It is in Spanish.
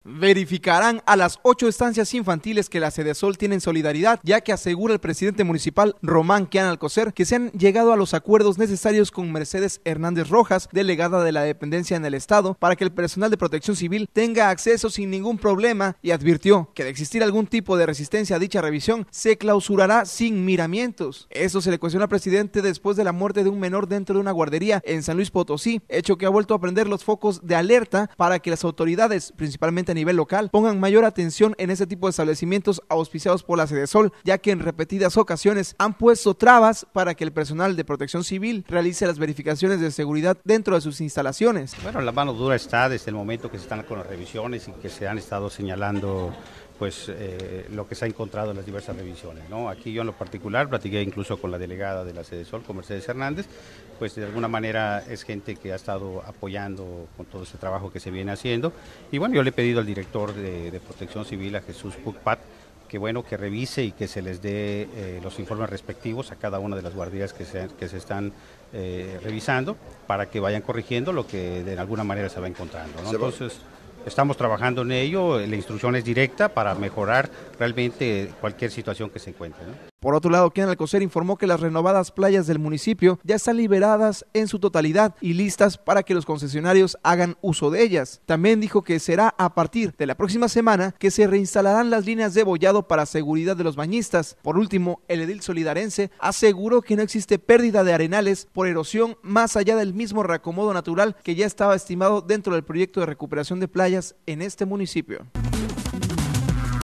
Verificarán a las 8 estancias infantiles que la Sedesol tiene en solidaridad, ya que asegura el presidente municipal Román Kean Alcocer que se han llegado a los acuerdos necesarios con Mercedes Hernández Rojas, delegada de la dependencia en el estado, para que el personal de protección civil tenga acceso sin ningún problema, y advirtió que de existir algún tipo de resistencia a dicha revisión, se clausurará sin miramientos. Eso se le cuestionó al presidente después de la muerte de un menor dentro de una guardería en San Luis Potosí, hecho que ha vuelto a prender los focos de alerta para que las autoridades, principalmente a nivel local, pongan mayor atención en ese tipo de establecimientos auspiciados por la Sedesol, ya que en repetidas ocasiones han puesto trabas para que el personal de protección civil realice las verificaciones de seguridad dentro de sus instalaciones. Bueno, la mano dura está desde el momento que se están con las revisiones y que se han estado señalando pues lo que se ha encontrado en las diversas revisiones, ¿no? Aquí yo en lo particular platiqué incluso con la delegada de la Sedesol, con Mercedes Hernández, pues de alguna manera es gente que ha estado apoyando con todo ese trabajo que se viene haciendo, y bueno, yo le he pedido al director de Protección Civil, a Jesús Pucpat, que bueno, que revise y que se les dé los informes respectivos a cada una de las guarderías que se están revisando, para que vayan corrigiendo lo que de alguna manera se va encontrando, ¿no? Entonces, estamos trabajando en ello, la instrucción es directa para mejorar realmente cualquier situación que se encuentre, ¿no? Por otro lado, Kean Alcocer informó que las renovadas playas del municipio ya están liberadas en su totalidad y listas para que los concesionarios hagan uso de ellas. También dijo que será a partir de la próxima semana que se reinstalarán las líneas de boyado para seguridad de los bañistas. Por último, el edil solidarense aseguró que no existe pérdida de arenales por erosión más allá del mismo reacomodo natural que ya estaba estimado dentro del proyecto de recuperación de playas en este municipio.